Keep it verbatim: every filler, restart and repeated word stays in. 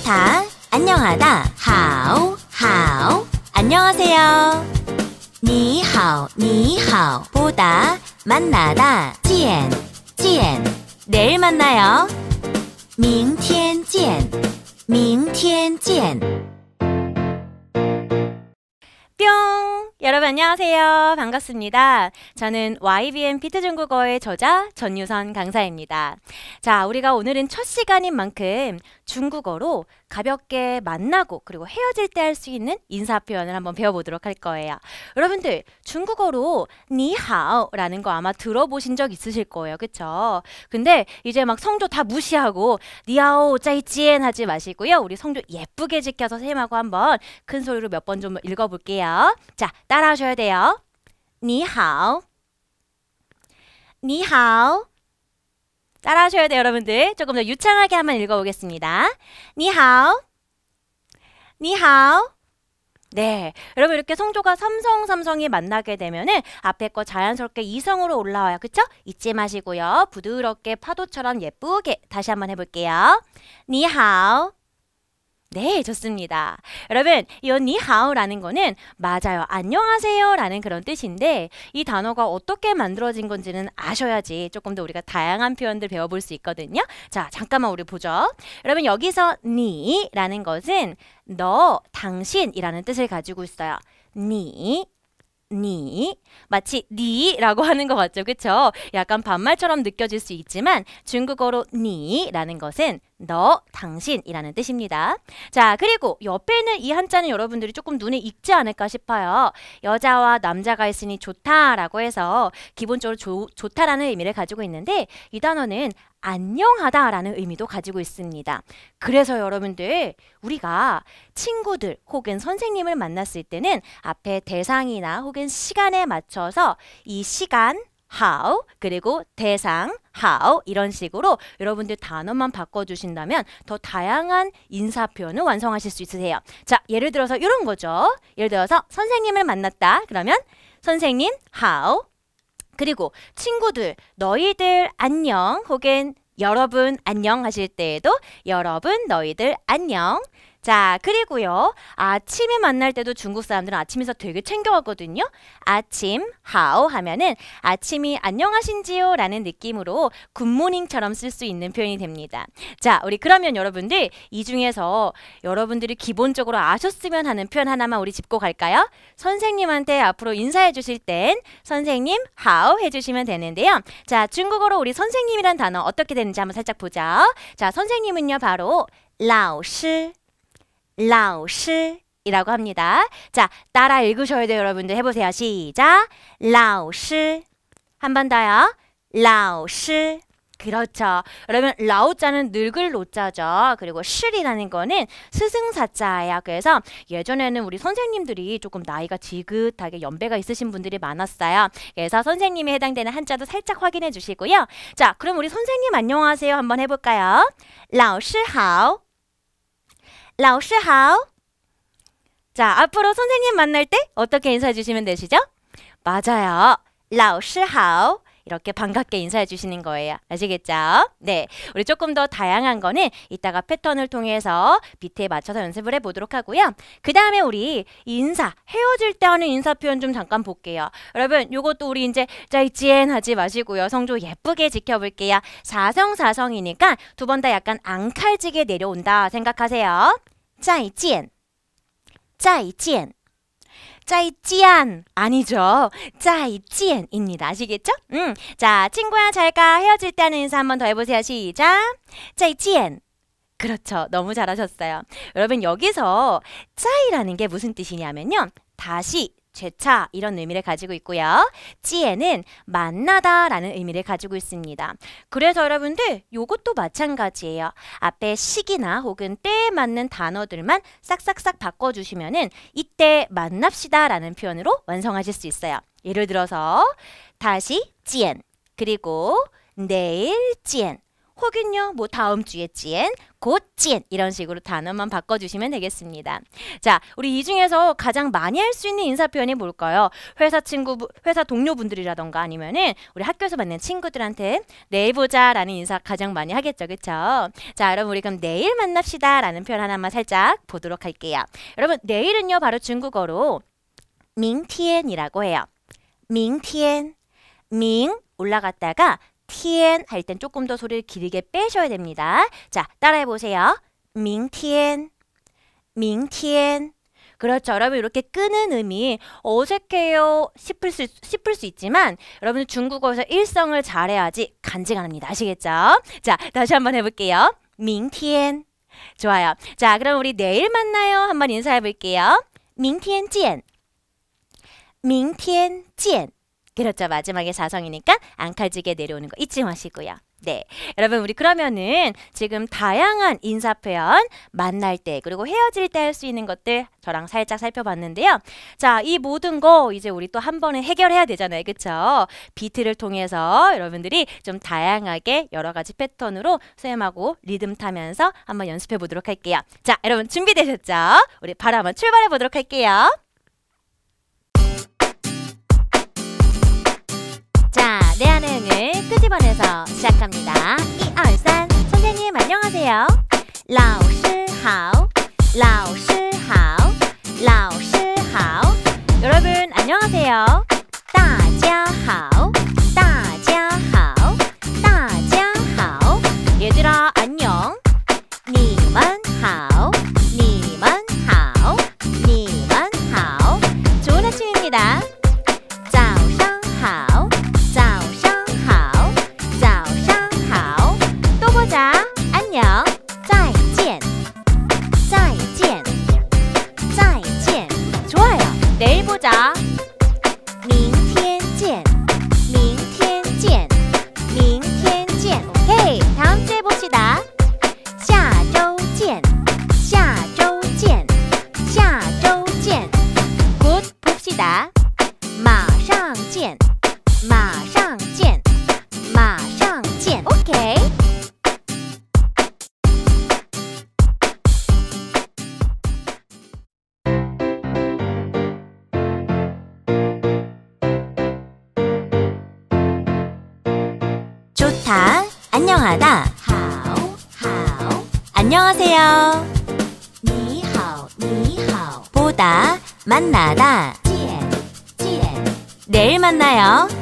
좋다, 안녕하다, 하오, 하오, 안녕하세요. 니하오, 니하오 보다 만나다, 见, 见, 내일 만나요. 明天见, 明天见. 뿅! 여러분 안녕하세요. 반갑습니다. 저는 와이비엠 피트 중국어의 저자 전유선 강사입니다. 자, 우리가 오늘은 첫 시간인 만큼 중국어로 가볍게 만나고 그리고 헤어질 때 할 수 있는 인사 표현을 한번 배워보도록 할 거예요. 여러분들 중국어로 니하오라는 거 아마 들어보신 적 있으실 거예요. 그쵸? 근데 이제 막 성조 다 무시하고 니하오 짜이찌엔 하지 마시고요. 우리 성조 예쁘게 지켜서 쌤하고 한번 큰 소리로 몇 번 좀 읽어볼게요. 자, 따라하셔야 돼요. 니하오, 니하오. 따라하셔야 돼요, 여러분들. 조금 더 유창하게 한번 읽어보겠습니다. 니하오, 니하오. 네, 여러분 이렇게 성조가 삼성, 삼성이 만나게 되면은 앞에 거 자연스럽게 이성으로 올라와요. 그쵸? 잊지 마시고요. 부드럽게 파도처럼 예쁘게 다시 한번 해볼게요. 니하오. 네, 좋습니다. 여러분, 이 니하오라는 거는 맞아요. 안녕하세요 라는 그런 뜻인데 이 단어가 어떻게 만들어진 건지는 아셔야지 조금 더 우리가 다양한 표현들 배워볼 수 있거든요. 자, 잠깐만 우리 보죠. 여러분, 여기서 니라는 것은 너, 당신이라는 뜻을 가지고 있어요. 니, 니, 마치 니라고 하는 것 같죠? 그쵸? 약간 반말처럼 느껴질 수 있지만 중국어로 니라는 것은 너, 당신이라는 뜻입니다. 자, 그리고 옆에 있는 이 한자는 여러분들이 조금 눈에 익지 않을까 싶어요. 여자와 남자가 있으니 좋다라고 해서 기본적으로 조, 좋다라는 의미를 가지고 있는데 이 단어는 안녕하다라는 의미도 가지고 있습니다. 그래서 여러분들 우리가 친구들 혹은 선생님을 만났을 때는 앞에 대상이나 혹은 시간에 맞춰서 이 시간 how 그리고 대상 how 이런 식으로 여러분들 단어만 바꿔주신다면 더 다양한 인사 표현을 완성하실 수 있으세요. 자, 예를 들어서 이런 거죠. 예를 들어서 선생님을 만났다. 그러면 선생님 how 그리고 친구들 너희들 안녕 혹은 여러분 안녕 하실 때에도 여러분 너희들 안녕. 자, 그리고요. 아침에 만날 때도 중국 사람들은 아침에서 되게 챙겨가거든요. 아침, 하오 하면은 아침이 안녕하신지요? 라는 느낌으로 굿모닝처럼 쓸 수 있는 표현이 됩니다. 자, 우리 그러면 여러분들 이 중에서 여러분들이 기본적으로 아셨으면 하는 표현 하나만 우리 짚고 갈까요? 선생님한테 앞으로 인사해 주실 땐 선생님, 하오 해주시면 되는데요. 자, 중국어로 우리 선생님이란 단어 어떻게 되는지 한번 살짝 보자. 자, 선생님은요, 바로 老师 老师이라고 합니다. 자, 따라 읽으셔야 돼요, 여러분들. 해보세요. 시작. 老师 한 번 더요. 老师 그렇죠. 여러분, 라오자는 늙을 노자죠. 그리고 실이라는 거는 스승사자예요. 그래서 예전에는 우리 선생님들이 조금 나이가 지긋하게 연배가 있으신 분들이 많았어요. 그래서 선생님에 해당되는 한자도 살짝 확인해 주시고요. 자, 그럼 우리 선생님 안녕하세요 한번 해볼까요? 老师好 老师好. 자, 앞으로 선생님 만날 때 어떻게 인사해 주시면 되시죠? 맞아요. 老师好. 이렇게 반갑게 인사해 주시는 거예요. 아시겠죠? 네, 우리 조금 더 다양한 거는 이따가 패턴을 통해서 비트에 맞춰서 연습을 해보도록 하고요. 그 다음에 우리 인사, 헤어질 때 하는 인사 표현 좀 잠깐 볼게요. 여러분, 요것도 우리 이제 짜이찌엔 하지 마시고요. 성조 예쁘게 지켜볼게요. 사성사성이니까 두 번 다 약간 앙칼지게 내려온다 생각하세요. 짜이찌엔, 짜이찌엔. 짜이찌안 아니죠. 짜이찌엔입니다. 아시겠죠? 음, 자, 친구야 잘가 헤어질 때 하는 인사 한번 더 해보세요. 시작. 짜이찌엔. 그렇죠. 너무 잘하셨어요. 여러분, 여기서 짜이라는 게 무슨 뜻이냐면요. 다시, 재차 이런 의미를 가지고 있고요. 찌에는 만나다 라는 의미를 가지고 있습니다. 그래서 여러분들 요것도 마찬가지예요. 앞에 시기나 혹은 때에 맞는 단어들만 싹싹싹 바꿔주시면은 이때 만납시다 라는 표현으로 완성하실 수 있어요. 예를 들어서 다시 찌엔 그리고 내일 찌엔 혹은요, 뭐 다음 주에 찐, 곧 찐 이런 식으로 단어만 바꿔주시면 되겠습니다. 자, 우리 이 중에서 가장 많이 할 수 있는 인사 표현이 뭘까요? 회사 친구, 회사 동료분들이라던가 아니면은 우리 학교에서 만난 친구들한테 내일 보자라는 인사 가장 많이 하겠죠, 그쵸? 자, 여러분 우리 그럼 내일 만납시다라는 표현 하나만 살짝 보도록 할게요. 여러분 내일은요 바로 중국어로 明天이라고 해요. 明天, 明 올라갔다가 天 할 땐 조금 더 소리를 길게 빼셔야 됩니다. 자, 따라해 보세요. 明天, 明天. 그렇죠. 여러분 이렇게 끄는 음이 어색해요 싶을 수, 싶을 수 있지만 여러분 중국어에서 일성을 잘해야지 간지가 납니다. 아시겠죠? 자, 다시 한번 해볼게요. 明天. 좋아요. 자, 그럼 우리 내일 만나요. 한번 인사해 볼게요. 明天见. 明天见. 그렇죠. 마지막에 사성이니까 앙칼지게 내려오는 거 잊지 마시고요. 네, 여러분 우리 그러면은 지금 다양한 인사 표현 만날 때 그리고 헤어질 때 할 수 있는 것들 저랑 살짝 살펴봤는데요. 자, 이 모든 거 이제 우리 또 한 번에 해결해야 되잖아요. 그쵸? 비트를 통해서 여러분들이 좀 다양하게 여러 가지 패턴으로 쌤하고 리듬 타면서 한번 연습해 보도록 할게요. 자, 여러분 준비되셨죠? 우리 바로 한번 출발해 보도록 할게요. 자, 내 안행을 끄집어내서 시작합니다. 일, 이, 삼. 선생님 안녕하세요. 老师好, 老师好, 老师好. 여러분 안녕하세요. 大家好, 大家好, 大家好. 얘들아 안녕. 你们好, 你们好, 你们好. 좋은 아침입니다. 早上好. 早上好, 早上好. 또 보자. 안녕. 再见. 再见. 再见. 좋아요. 내일 보자. 明天见. 明天见. 明天见. 오케이. 다음 주에 봅시다. 下周见. 下周见. 下周见. 곧 봅시다. 马上见. 马上见. 马上见. 오케이. 좋다. 안녕하다. 好好. 안녕하세요. 你好你好. 보다. 만나다. 见见. 내일 만나요.